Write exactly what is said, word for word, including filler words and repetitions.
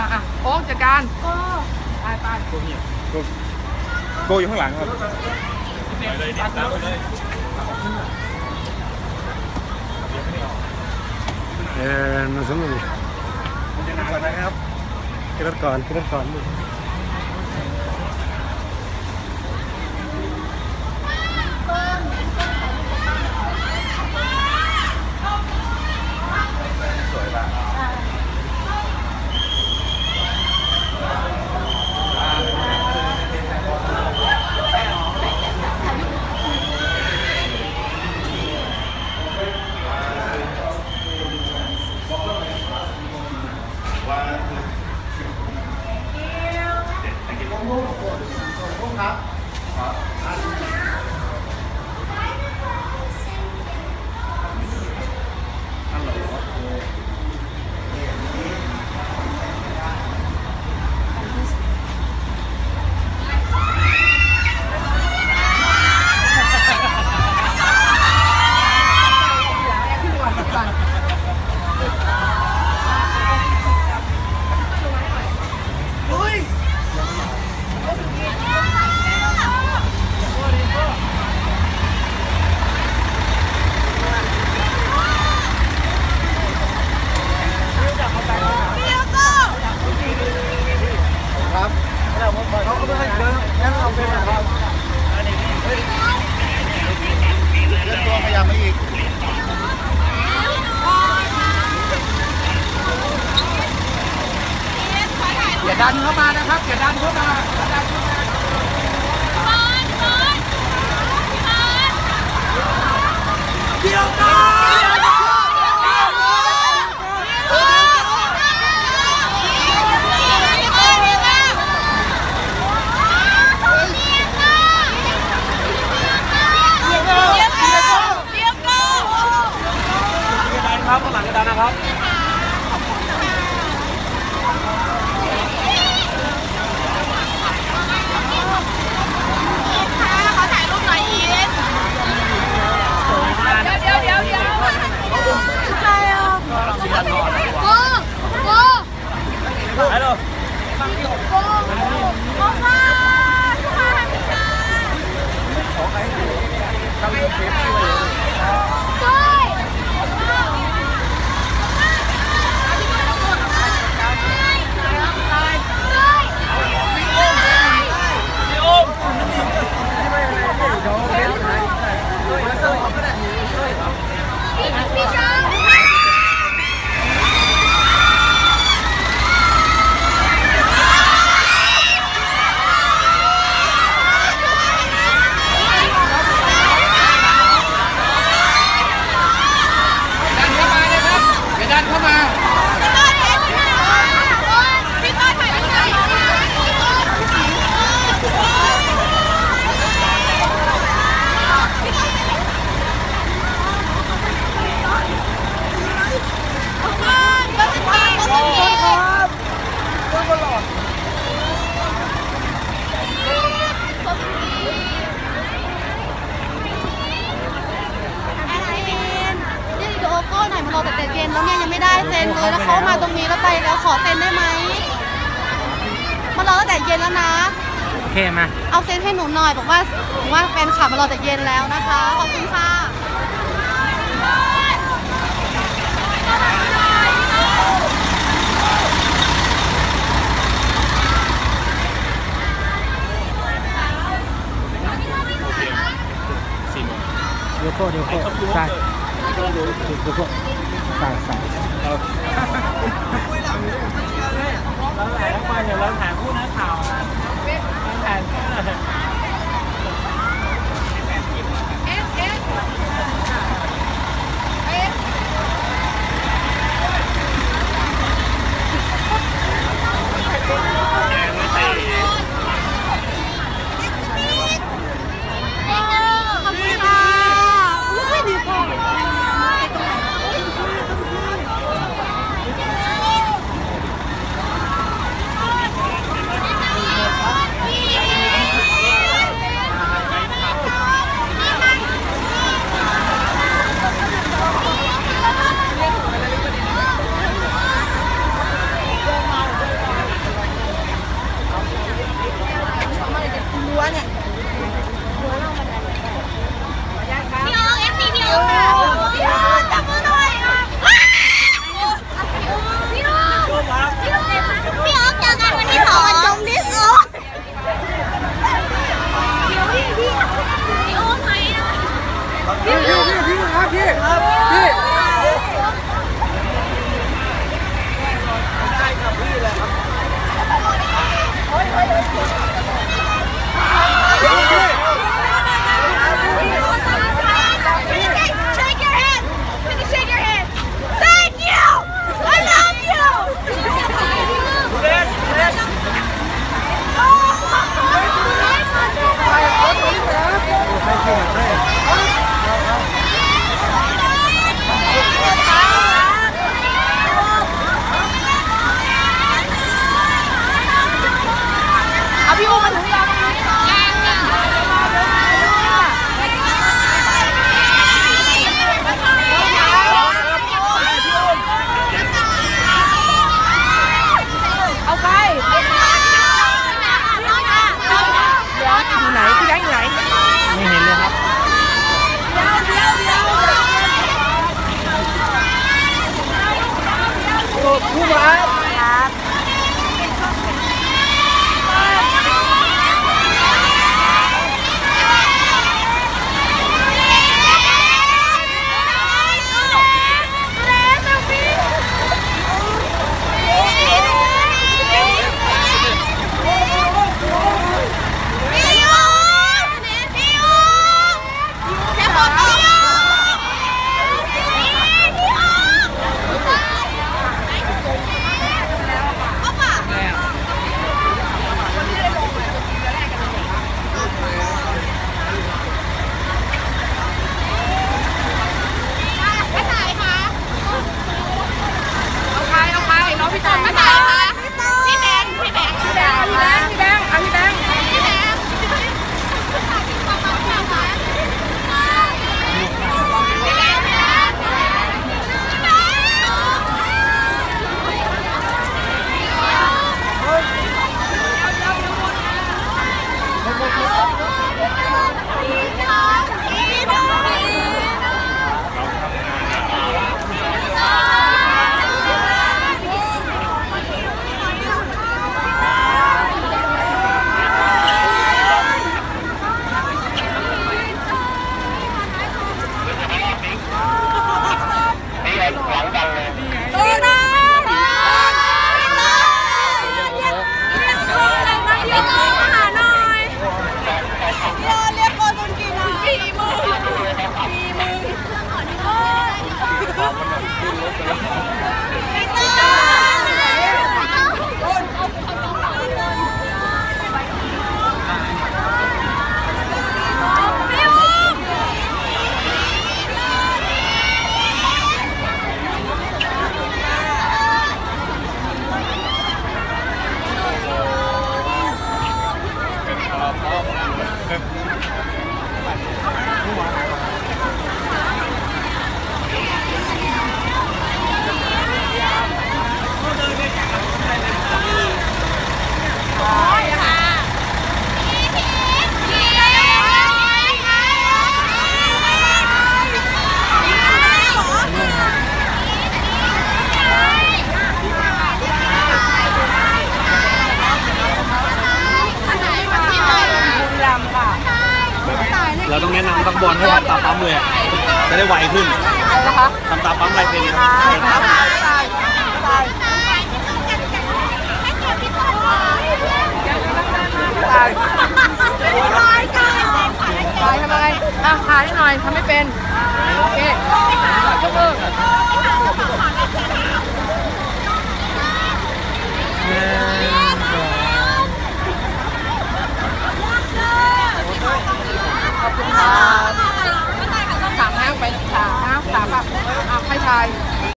อ่ะอ่ะโอ๊กจัดการโก้ไปไปโก้เนี่ยโก้โก้อยู่ข้างหลังครับไปเลยตามไปเลยเออมาสมุนจะนานไหมครับขึ้นรถก่อนขึ้นรถก่อนสวยป่ะอย่าดันเข้ามานะครับอย่าดันเข้ามาอย่าดันเข้ามาเดี๋ยวก่อนครับข้างหลังกระดานนะครับHalo. Cô. Cô Hoa. Cô Hoa hai mươi k. Số cái. Trong cái phim này. Tôi. Đi ôm. Đi sao?รอแต่เย็นแล้วเนี่ยยังไม่ได้เซ็นเลยแล้วเขามาตรงนี้แล้วไปแล้วขอเซ็นได้ไหมมารอตั้งแต่เย็นแล้วนะโอเคมาเอาเซ็นให้หนูหน่อยบอกว่าว่าแฟนขับมารอแต่เย็นแล้วนะคะขอบคุณค่ะเดี๋ยวโก้เดี๋ยวโก้ใช่เดี๋ยวโก้ใส่ใส่เราหลายคนเดี๋ยวเราถ่ายคู่นักข่าวถ่ายเอสเอสเอสครับครับเราต้องแนะนำต้องบอลให้ทำตามปั๊มเลยจะได้ไวขึ้นทำตามปั๊มลายเซ็นตายตายทำไมอ่ะถ่ายให้หน่อยทำไม่เป็นโอเคยกมือขอบคุณครับถามห้างไปถามห้างถามแบบอ่ะให้ทาย